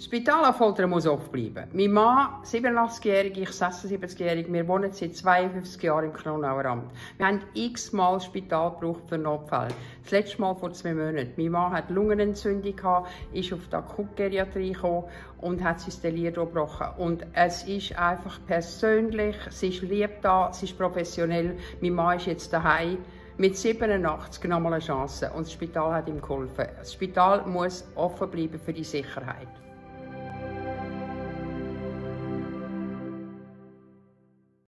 Das Spital Affoltern muss offen bleiben. Mein Mann, 87-jährig, ich 76-jährig, wir wohnen seit 52 Jahren im Knonauer Amt. Wir haben x-mal das Spital gebraucht für Notfälle. Das letzte Mal vor 2 Monaten. Mein Mann hat Lungenentzündung gehabt, ist auf die Akutgeriatrie gekommen und hat sein Delir gebrochen. Und es ist einfach persönlich, sie ist lieb da, sie ist professionell. Mein Mann ist jetzt daheim. Mit 87 nochmal eine Chance und das Spital hat ihm geholfen. Das Spital muss offen bleiben für die Sicherheit.